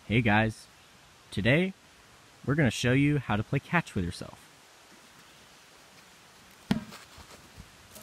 Hey guys, today we're going to show you how to play catch with yourself.